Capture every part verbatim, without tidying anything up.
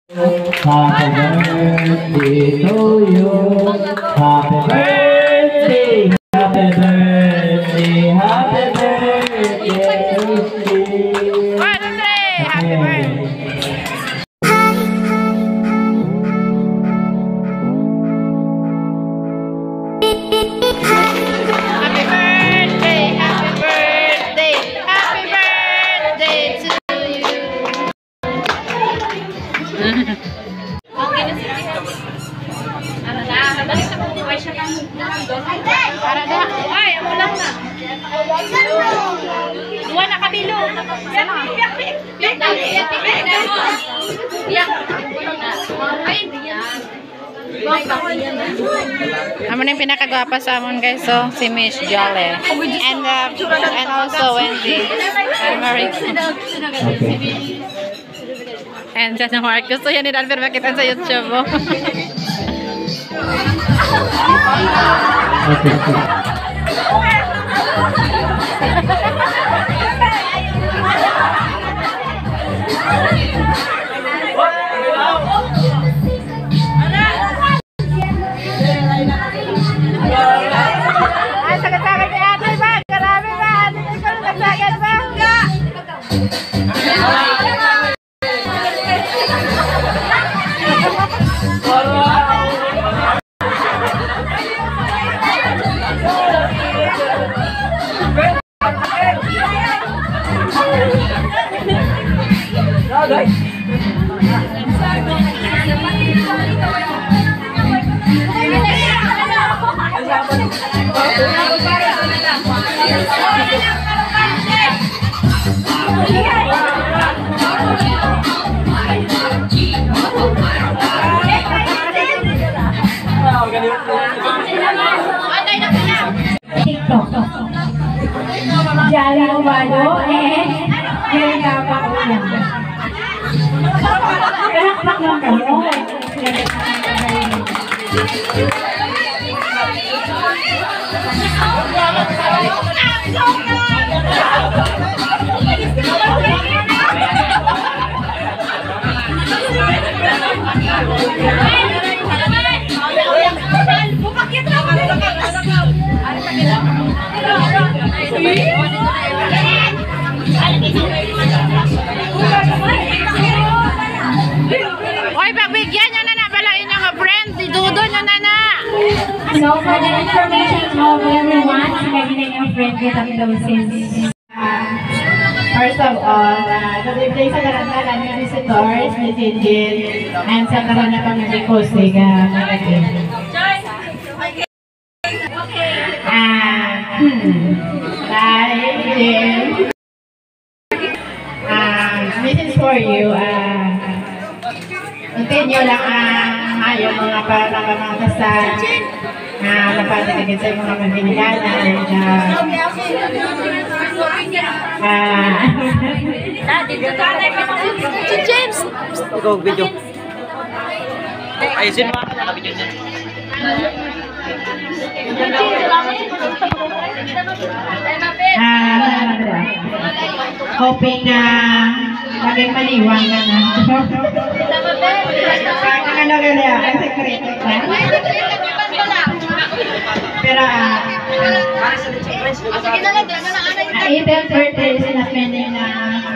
Happy birthday to you. Happy birthday, happy birthday, happy birthday to you. One, two, three, happy birthday. Happy birthday, happy birthday, happy birthday to you. Para na. Ay, ako lang na. Dua na kabilo. Sana. Amo na yung pinakagwapa sa amon guys, so si Miss Jolly and uh, and also Wendy and Marie and Jana Mark. Gusto yan ni Dan pero makita sa YouTube mo. Ay, sakit-sakit ni ate ba? Karami ba? Ate ko sakit ba? TikTok. Jolly Umano eh yung kapakaulan. Kalakpak lang kayo. Oy, pagbigyan nyo na na pala inyong friend. Idudo nyo na na. So for the information of everyone, magiging yung friend with ang doses. First of all, uh, good evening sa karantalan ng visitors, ni Jinjin, and sa karan na pamilya ko, siga, malagay. Ah, hmm, dahil din, ah, this is for you, ah, continue lang ang ayaw mga para mga kasal, na napatigagin sa mga pamilyanan, and ah, Si James. Ikaw, video. Ayusin mo ako na video niya. Ah, hoping na maging maliwanag na. Kaya ano kaya, ang sekreto ka? Pero ah, eighteenth birthday sila pending na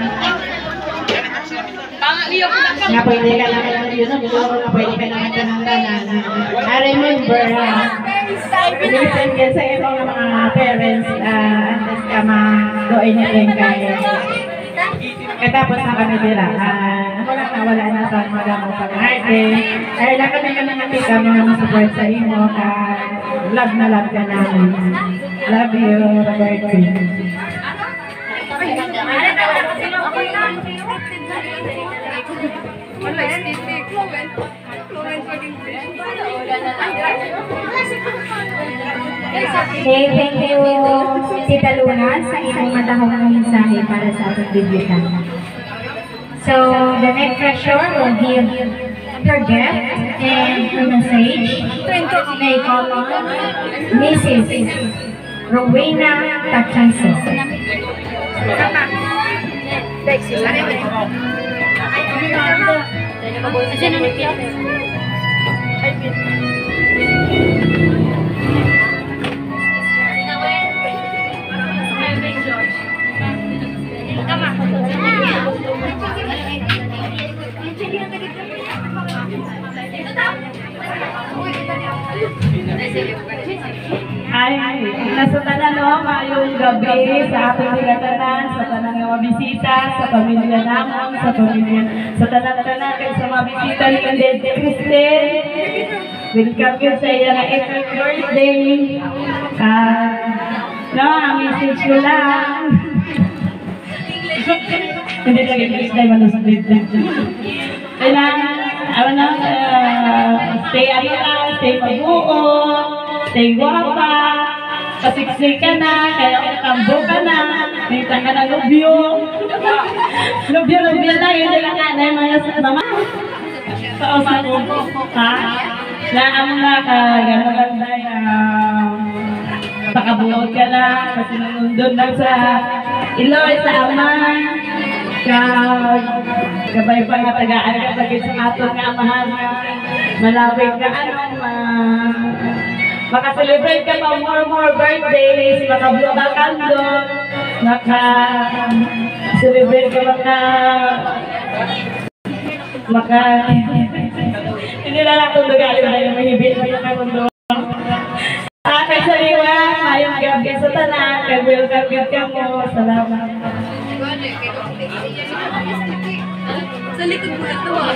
na pwede ka naman yun, na pwede ka naman ka ng ganan. I remember, listen ka sa ibang mga parents, antes ka ma-doin na rin kayo. Katapos na kami dila, wala na wala na sa mga mo pag-arte. Ay lang kami ka ng tita, mga masupport sa imo, ka love na love ka namin. Love you, birthday. Okay, thank you, Tita Luna, sa isang matahong mensahe para sa ating biblitan. So, the next treasure will give your gift and a message. May call on Missus Rowena Tachaso. Kasi nanipiyat. Ay, nasa tanan no, mayong gabi sa ating nilatanan, sa tanan nga mabisita, sa pamilya namon, sa pamilya, sa tanan-tanan, kag sa mabisita ni Kandet Cristel. Welcome yun sa iya na eighth birthday. Ah, no, ang message ko lang. Hindi ka English na manuscript. Kailangan, ano na, stay ano lang, stay mabuo, stay guwapa, pasiksik ka na, kaya kambo ka na, nita ka na lubyo. Lubyo, lubyo lang, hindi lang anay mga sa mama. Pausin mo, ha? Naam na ka, gano'n lang tayo, pakabuot ka lang, kasi nandun lang sa Iloy, sa ama. Kag gabay pa nga tagaan ka pagit sa aton nga amahan nga malawig ka ano ma maka-celebrate ka pa more more birthdays, maka-blow ka candle, maka-celebrate ka maka maka hindi na lang kung dugali na yung mahibit na yung mundo. Ah, kay Saliwa, mayong gabi sa tanan, kay welcome ka mo, salamat. Sa likod mo ito ah.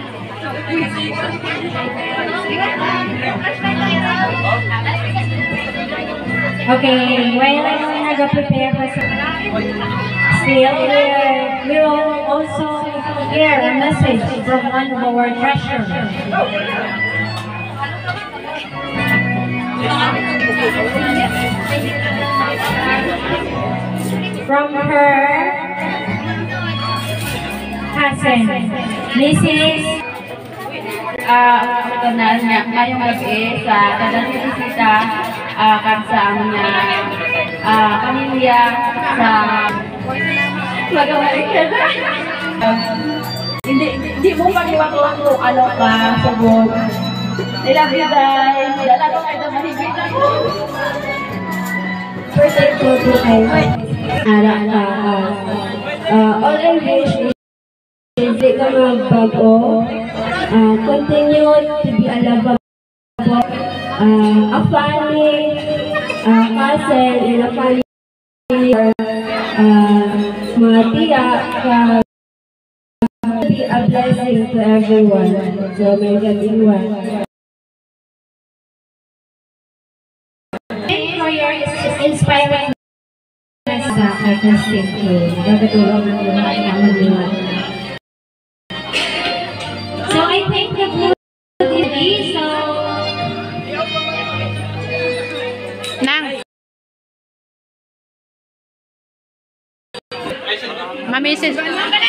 Okay, while nag-prepare pa sa still, we will also hear a message from one of our treasure. From her cousin, Missus Ah, uh, tanan nga ngayong gabi sa tanan ni bisita ah kag sa among ah pamilya sa magawali ka na. Hindi hindi mo pag-iwag-iwag kung ano ka subod. I love you guys. Dala ko kayo mahigit ako. First I go to kay Ara ka. Uh, all I wish is hindi ka magbago. Uh, continue to be a lovable, uh, a funny uh, cousin and a funny uh, mga tiya ka be a blessing to everyone. So may gabiwan. Thank you for your inspiring message sa Christine K. Gagawin mo yung mga naman. So I think the blue today, so Nang. Mamisis.